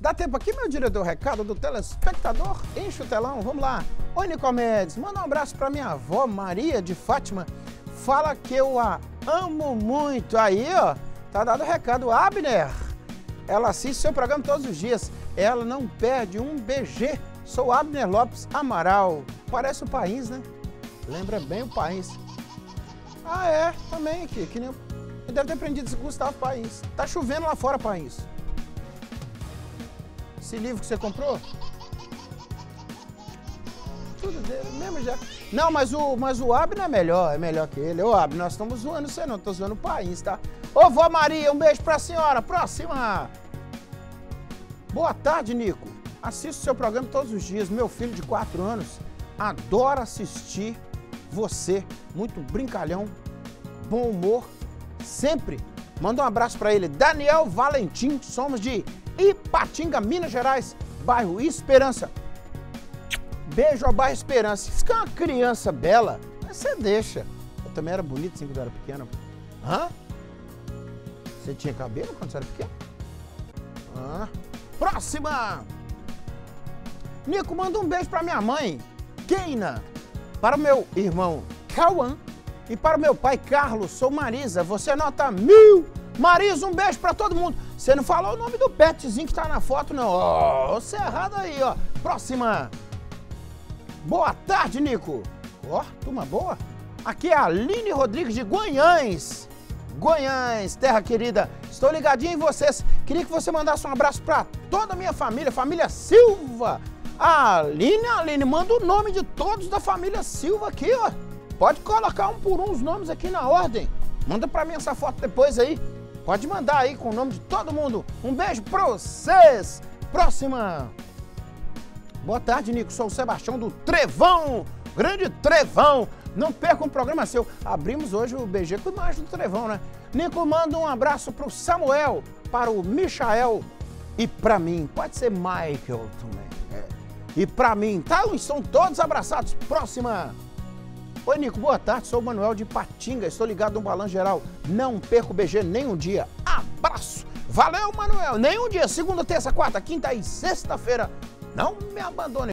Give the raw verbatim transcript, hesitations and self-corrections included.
Dá tempo aqui, meu diretor, recado do telespectador? Enche o telão, vamos lá. Oi, Nicomedes, manda um abraço pra minha avó, Maria de Fátima. Fala que eu a amo muito. Aí, ó, tá dado o recado. Abner, ela assiste seu programa todos os dias. Ela não perde um B G. Sou Abner Lopes Amaral. Parece o País, né? Lembra bem o País. Ah, é, também aqui. Que nem... Deve ter aprendido esse Gustavo País. Tá chovendo lá fora, País. Esse livro que você comprou? Tudo dele, mesmo já. Não, mas o, mas o Abner é melhor, é melhor que ele. Ô, Abner, nós estamos zoando você não, tô zoando o País, tá? Ô, vó Maria, um beijo pra senhora. Próxima. Boa tarde, Nico. Assisto seu programa todos os dias. Meu filho de quatro anos adora assistir você. Muito brincalhão, bom humor, sempre. Manda um abraço pra ele. Daniel Valentim, somos de Ipatinga, Minas Gerais, bairro Esperança. Beijo ao bairro Esperança. Se é uma criança bela, você deixa. Eu também era bonito assim quando eu era pequeno. Hã? Você tinha cabelo quando você era pequeno? Hã? Próxima! Nico, manda um beijo pra minha mãe, Keina, para o meu irmão Cauã e para o meu pai Carlos. Sou Marisa, você anota mil. Marisa, um beijo pra todo mundo. Você não falou o nome do petzinho que tá na foto, não. Ó, oh, você é errado aí, ó. Próxima. Boa tarde, Nico. Ó, oh, turma boa. Aqui é a Aline Rodrigues de Guanhães. Guanhães, terra querida. Estou ligadinho em vocês. Queria que você mandasse um abraço pra toda a minha família, família Silva. Aline, Aline, manda o nome de todos da família Silva aqui, ó. Pode colocar um por um os nomes aqui na ordem. Manda pra mim essa foto depois aí. Pode mandar aí com o nome de todo mundo. Um beijo pra vocês. Próxima. Boa tarde, Nico. Sou o Sebastião do Trevão. Grande Trevão. Não perca um programa seu. Abrimos hoje o B G com imagem do Trevão, né? Nico, manda um abraço pro Samuel, para o Michael e pra mim. Pode ser Michael também. É. E pra mim. Tá? Estão todos abraçados. Próxima. Oi, Nico, boa tarde, sou o Manuel de Patinga, estou ligado no Balanço Geral, não perco o B G nem um dia, abraço, valeu, Manuel, nem um dia, segunda, terça, quarta, quinta e sexta-feira, não me abandone.